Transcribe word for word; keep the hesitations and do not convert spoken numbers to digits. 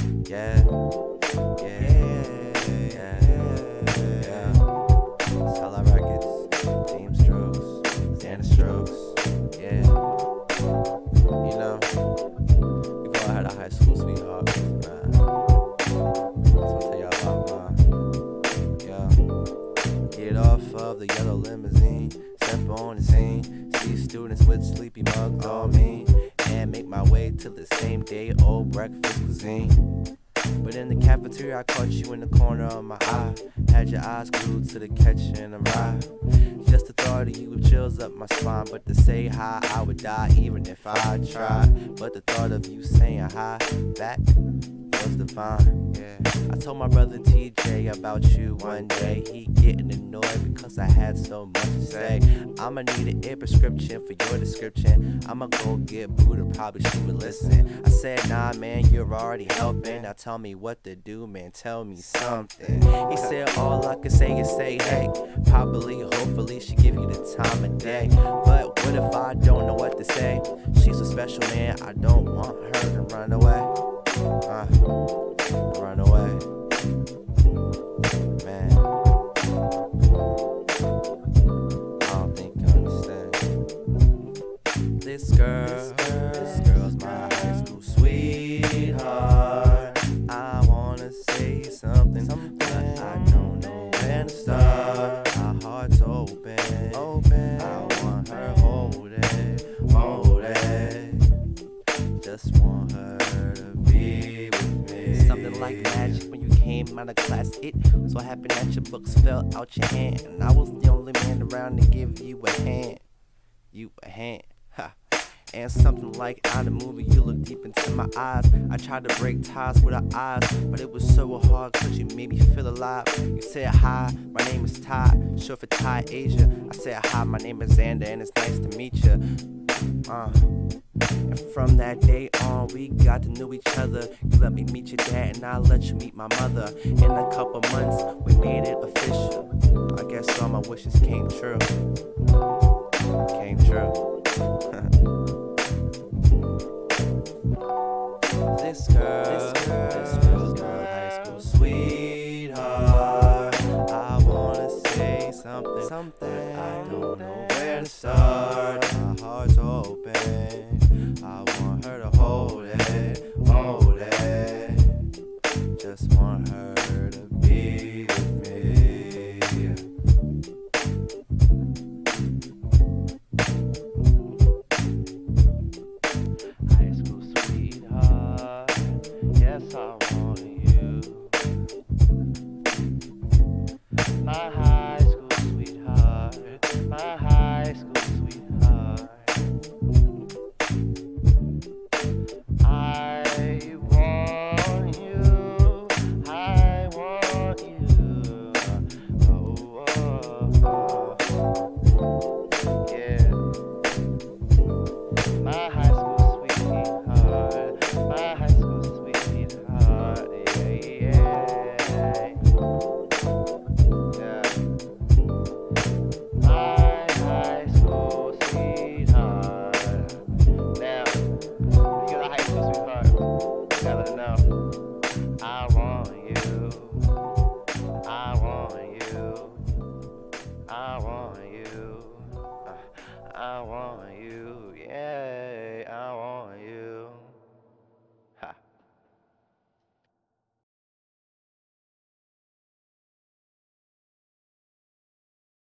Yeah, yeah, yeah, yeah. Solo Records, Team Strokes, Xander Strokes. Yeah, you know, we've all had a high school sweetheart, man. So I'll tell y'all about mine. Yeah, get off of the yellow limousine, step on the scene, see students with sleepy mugs on me, and make my way to the same day old breakfast cuisine. But in the cafeteria, I caught you in the corner of my eye. Had your eyes glued to the kitchen and ride. Just the thought of you chills up my spine. But to say hi, I would die even if I tried. But the thought of you saying hi back was divine. Yeah. I told my brother T J about you one day. He getting annoyed because I had so much to say. I'ma need an ear prescription for your description. I'ma go get Buddha, probably she would listen. I said, nah man, you're already helping. Now tell me what to do, man, tell me something. He said all I can say is say hey. Probably, hopefully she give you the time of day. But what if I don't know what to say? She's a special man, I don't want her to run away. Uh, run away, man. I don't think you understand. This girl, this girl's my high school sweetheart. I wanna say something, but I don't know where to start. My heart's open, open. I want her hold it, hold it. Just want her to be with me. Something like magic when you came out of class. It so happened that your books fell out your hand, and I was the only man around to give you a hand. You a hand, ha. And something like out of the movie, you look deep into my eyes. I tried to break ties with our eyes, but it was so hard cause you made me feel alive. You said hi, my name is Ty, short for Ty Asia. I said hi, my name is Xander, and it's nice to meet you. Uh, and from that day on, we got to know each other. You let me meet your dad, and I let you meet my mother. In a couple months, we made it official. I guess all my wishes came true. Came true. This girl, this girl, this girl's my high school sweetheart. I wanna say something, something, but I don't know where to start. My heart's open, I want her to hold it, hold it. Just want her to be with me. High school sweetheart, yes I want